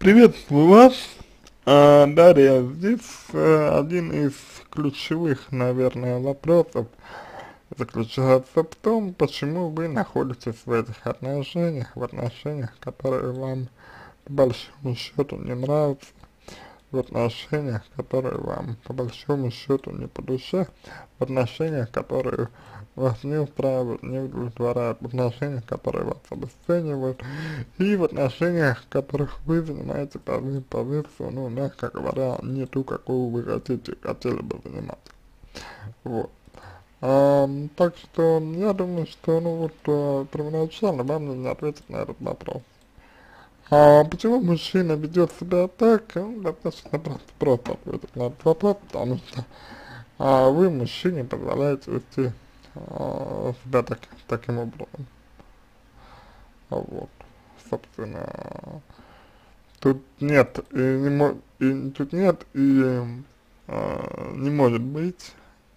Приветствую вас, Дарья. Здесь один из ключевых, наверное, вопросов заключается в том, почему вы находитесь в этих отношениях, в отношениях, которые вам по большому счету не нравятся, в отношениях, которые вам по большому счету не по душе, в отношениях, которые вас не устраивают, не удовлетворяют, в отношениях, которые вас обесценивают, и в отношениях, в которых вы занимаете позицию, ну, мягко говоря, не ту, какую вы хотели бы занимать. Вот. Так что я думаю, что, ну вот, первоначально вам нужно ответить на этот вопрос. Почему мужчина ведет себя так? Достаточно просто ответить на этот вопрос, потому что вы, мужчине, позволяете вести себя таким образом. Вот, собственно, тут нет и тут нет и не может быть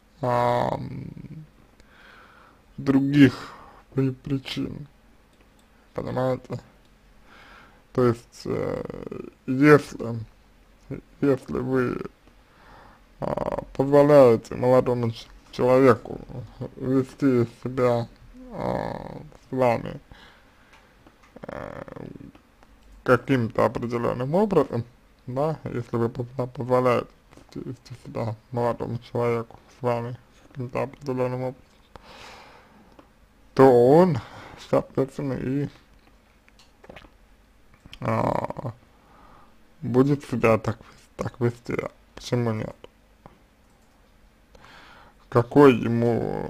других причин, понимаете? То есть, если вы позволяете молодому человеку вести себя с вами каким-то определенным образом, да, если вы позволяете вести себя молодому человеку с вами каким-то определенным образом, то он, соответственно, и а, будет себя так вести. Почему нет? Какой ему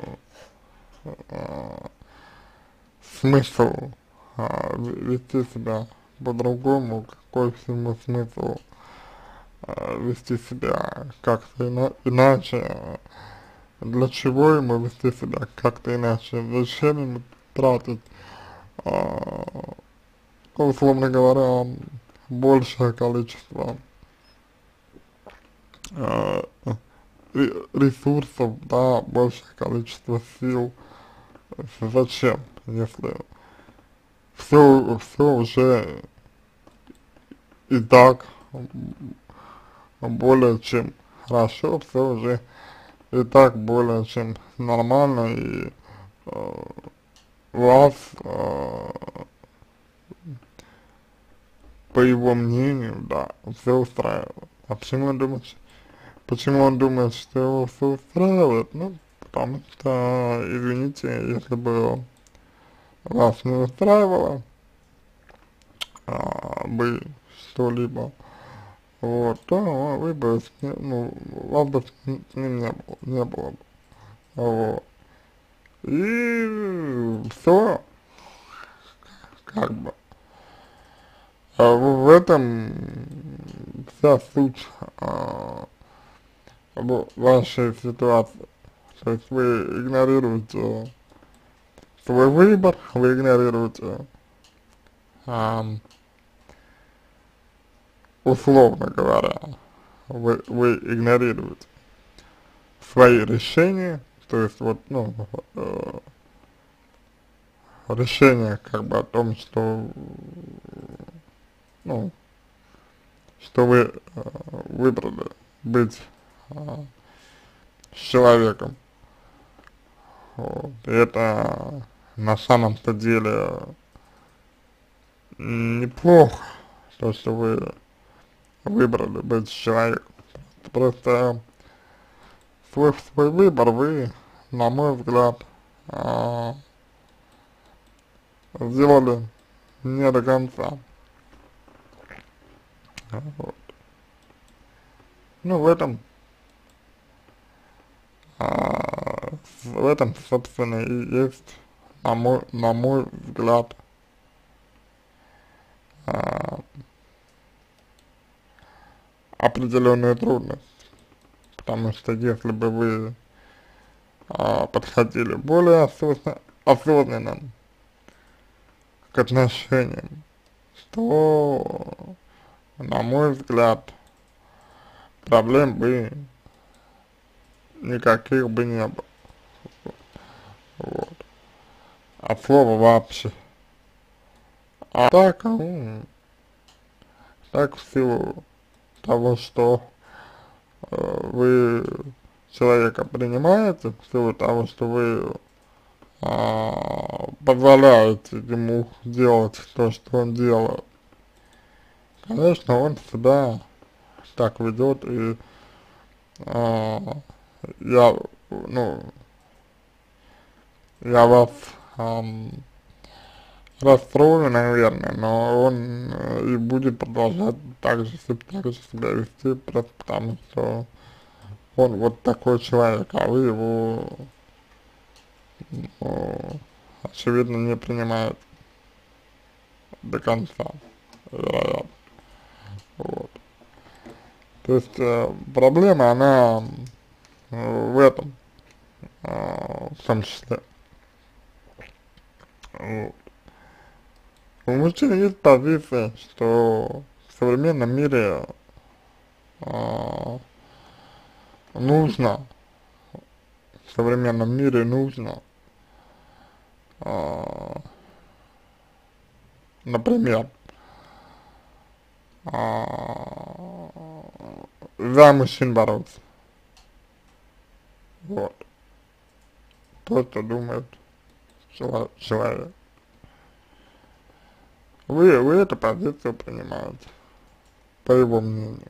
смысл вести себя по-другому, какой ему смысл вести себя как-то иначе, для чего ему вести себя как-то иначе, зачем ему тратить, а, условно говоря, большее количество а, ресурсов, да, большее количество сил, зачем, если все уже и так более чем хорошо, все уже и так более чем нормально, и э, вас, по его мнению, да, все устраивает. А почему он думает, что его все устраивает? Ну, потому что, извините, если бы вас не устраивало, бы что-либо, вот, то вы бы, ну, вас бы с ним не было бы, вот. И все, как бы. В этом вся суть вашей ситуации. То есть вы игнорируете свой выбор, вы игнорируете, условно говоря, вы игнорируете свои решения, то есть вот, ну, решение как бы о том, что, ну, что вы выбрали быть с человеком. Вот. И это на самом-то деле неплохо, то, что вы выбрали быть с человеком. Просто свой выбор вы, на мой взгляд, а, сделали не до конца. Вот. Ну, в этом, собственно, и есть, на мой взгляд, а, определенная трудность. Потому что если бы вы подходили более осознанно к отношениям, то, на мой взгляд, проблем бы никаких бы не было. Вот. От слова вообще. А так, ну, так в силу того, что вы человека принимаете, в силу того, что вы позволяете ему делать то, что он делает, конечно, он себя так ведет, и я, ну, я вас расстрою, наверное, но он и будет продолжать так же себя вести, просто потому что он вот такой человек, а вы его, ну, очевидно, не принимаете до конца, вероятно. Вот. То есть проблема, она в этом, в том числе. Вот. У мужчин есть позиция, что в современном мире а, нужно, в современном мире нужно, а, например, а, за мужчин бороться. Вот. То, что думает человек. Вы эту позицию принимаете, по его мнению.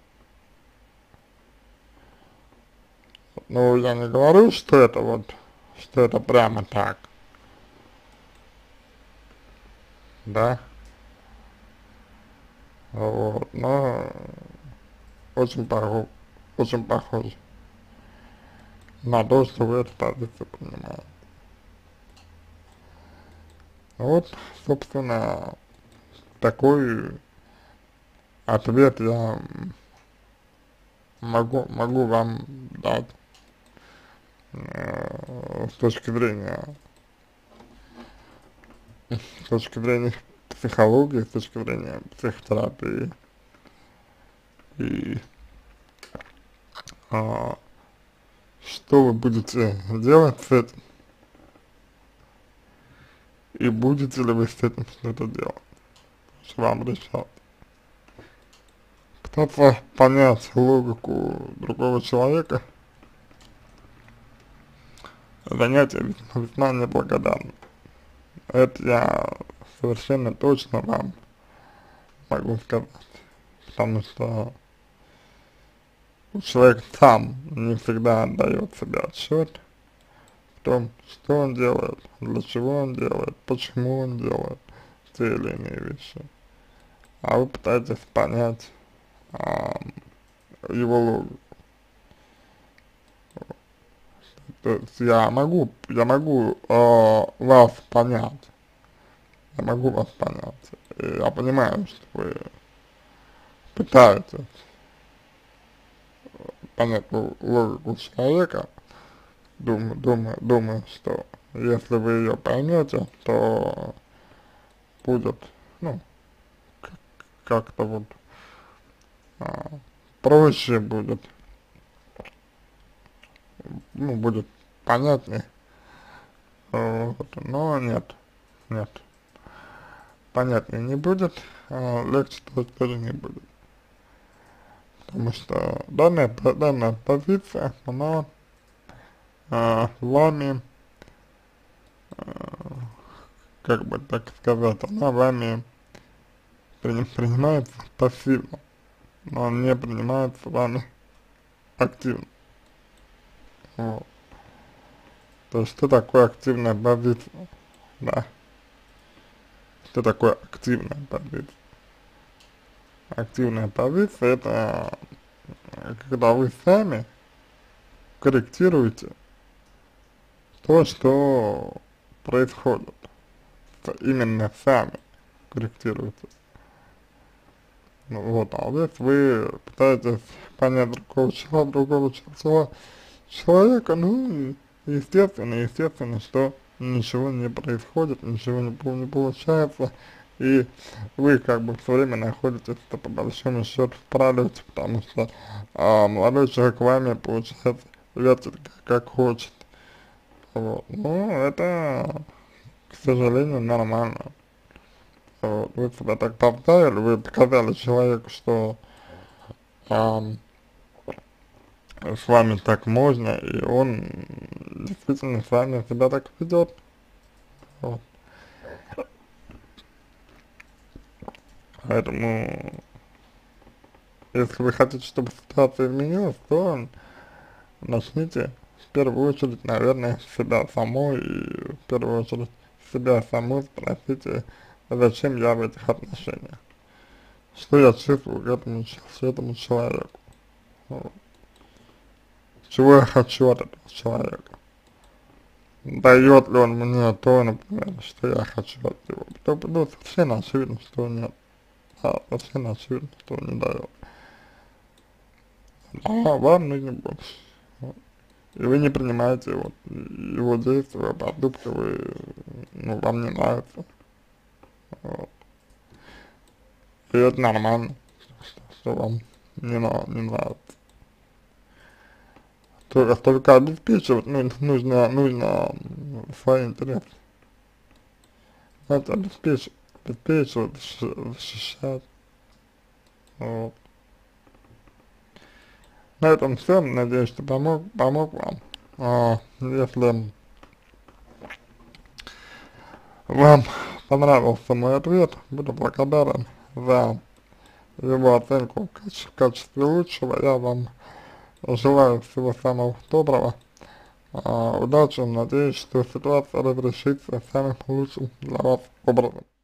Ну, я не говорю, что это вот, что это прямо так, да, вот, но очень похоже на то, что вы эту позицию принимаете. Вот, собственно, такой ответ я могу вам дать с точки зрения психологии, с точки зрения психотерапии и а, что вы будете делать с этим и будете ли вы с этим что-то делать, что вам решать. Пытаться понять логику другого человека занятие весьма неблагодарно. Это я совершенно точно вам могу сказать, потому что человек сам не всегда отдает себе отчет в том, что он делает, для чего он делает, почему он делает те или иные вещи. А вы пытаетесь понять его логику. То есть я могу вас понять, я могу вас понять. И я понимаю, что вы пытаетесь понять логику человека, думаю, что если вы ее поймете, то будет, ну, как-то вот проще будет, ну, будет понятнее, вот, но нет, понятнее не будет, легче тоже не будет, потому что данная позиция, она вами, как бы так сказать, она вами принимается пассивно, но не принимается вами активно. Вот. То есть что такое активная позиция, да, что такое активная позиция? Активная позиция — это когда вы сами корректируете то, что происходит, именно сами корректируете. Ну, вот, а здесь вы пытаетесь понять человека, ну, и естественно, что ничего не происходит, ничего не получается, и вы как бы все время находитесь, по большому счету, в пролете, потому что молодой человек вами, получается, вертит как хочет. Вот. Ну, это, к сожалению, нормально. Вот, вы себя так поставили, вы показали человеку, что ам, с вами так можно, и он действительно с вами себя так ведет. Вот. Поэтому, если вы хотите, чтобы ситуация изменилась, то начните в первую очередь, наверное, с себя самой, и в первую очередь себя самой спросите, зачем я в этих отношениях, что я чувствую к этому человеку, вот. Чего я хочу от этого человека, дает ли он мне то, например, что я хочу от него, ну, совершенно очевидно, что нет, да, совершенно очевидно, что он не дает, а вам нужно больше. И вы не принимаете вот его действия, его поступки, вы, ну, вам не нравится. Вот. И это нормально, что вам не нравится. Только обеспечивать нужно свои интересы. Знаете, обеспечивать, защищать. Вот. На этом все. Надеюсь, что помог вам. Если вам понравился мой ответ, буду благодарен за его оценку в качестве лучшего. Я вам желаю всего самого доброго, удачи, надеюсь, что ситуация разрешится самым лучшим для вас образом.